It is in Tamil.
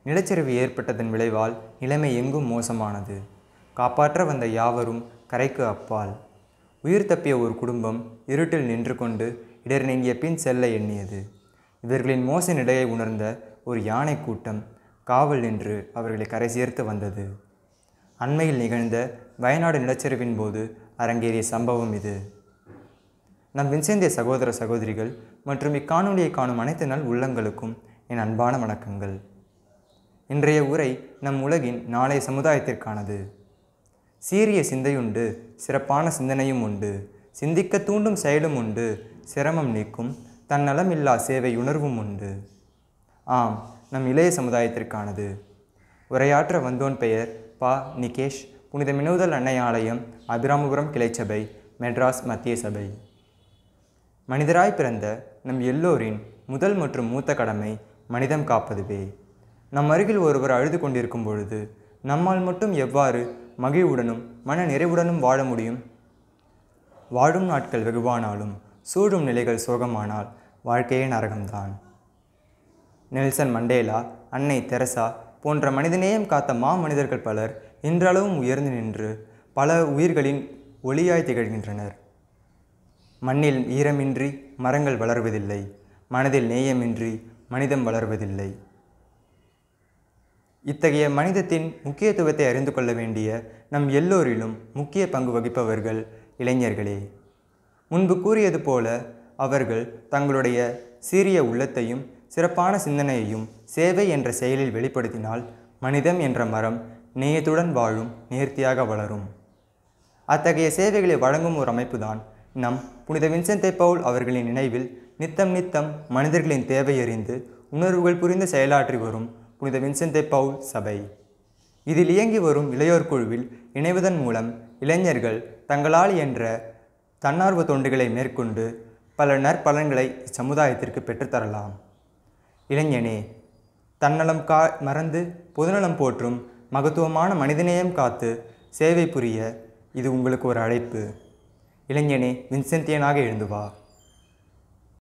நிலச்சரிவு ஏற்பட்டதன் விளைவால் நிலைமை எங்கும் மோசமானது. காப்பாற்ற வந்த யாவரும் கரைக்கு அப்பால். உயிர் தப்பிய ஒரு குடும்பம் இருட்டில் நின்று கொண்டு இடர் நீங்கிய பின் செல்ல எண்ணியது. இவர்களின் மோச நிலையை உணர்ந்த ஒரு யானை கூட்டம் காவல் நின்று அவர்களை கரை சேர்த்து வந்தது. அண்மையில் நிகழ்ந்த வயநாடு நிலச்சரிவின் போது அரங்கேறிய சம்பவம் இது. நம் வின்சென்தே சகோதர சகோதரிகள் மற்றும் இக்காணொலியை காணும் அனைத்து நல் உள்ளங்களுக்கும் என் அன்பான வணக்கங்கள். இன்றைய உரை நம் உலகின் நாளைய சமுதாயத்திற்கானது. சீரிய சிந்தையுண்டு, சிறப்பான சிந்தனையும் உண்டு, சிந்திக்க தூண்டும் செயலும் உண்டு, சிரமம் நீக்கும் தன்னலமில்லா சேவை உணர்வும் உண்டு. ஆம், நம் இளைய சமுதாயத்திற்கானது. உரையாற்ற வந்தோன் பெயர் பா. நிகேஷ், புனித மினோதல் அன்னை ஆலயம், அபிராமபுரம் கிளைச்சபை, மெட்ராஸ் மத்திய சபை. மனிதராய் பிறந்த நம் எல்லோரின் முதல் மற்றும் மூத்த கடமை மனிதம் காப்பதுவே. நம் அருகில் ஒருவர் அழுது கொண்டிருக்கும் பொழுது நம்மால் மட்டும் எவ்வாறு மகிழ்வுடனும் மன நிறைவுடனும் வாழ முடியும்? வாழும் நாட்கள் வெகுவானாலும் சூழும் நிலைகள் சோகமானால் வாழ்க்கையே நரகம்தான். நெல்சன் மண்டேலா, அன்னை தெரசா போன்ற மனிதநேயம் காத்த மனிதர்கள் பலர் இன்றளவும் உயர்ந்து நின்று பல உயிர்களின் ஒளியாய் திகழ்கின்றனர். மண்ணில் ஈரமின்றி மரங்கள் வளர்வதில்லை, மனதில் நேயமின்றி மனிதம் வளர்வதில்லை. இத்தகைய மனிதத்தின் முக்கியத்துவத்தை அறிந்து கொள்ள வேண்டிய நம் எல்லோரிலும் முக்கிய பங்கு வகிப்பவர்கள் இளைஞர்களே. முன்பு கூறியது போல அவர்கள் தங்களுடைய சீரிய உள்ளத்தையும் சிறப்பான சிந்தனையையும் சேவை என்ற செயலில் வெளிப்படுத்தினால் மனிதம் என்ற மரம் நேயத்துடன் வாழும், நேர்த்தியாக வளரும். அத்தகைய சேவைகளை வழங்கும் ஒரு அமைப்புதான் நம் புனித வின்சென்தே பவுல் அவர்களின் நினைவில் நித்தம் நித்தம் மனிதர்களின் தேவையறிந்து உணர்வுகள் புரிந்து செயலாற்றி வரும் புனித வின்சென்தே பவுல் சபை. இதில் இயங்கி வரும் இளையோர் குழுவில் இணைவதன் மூலம் இளைஞர்கள் தங்களால் என்ற தன்னார்வ தொண்டுகளை மேற்கொண்டு பல நற்பலன்களை இச்சமுதாயத்திற்கு பெற்றுத்தரலாம். இளைஞனே, தன்னலம் மறந்து பொதுநலம் போற்றும் மகத்துவமான மனிதநேயம் காத்து சேவை புரிய இது உங்களுக்கு ஒரு அழைப்பு. இளைஞனே, வின்சென்தியனாக எழுந்து வா.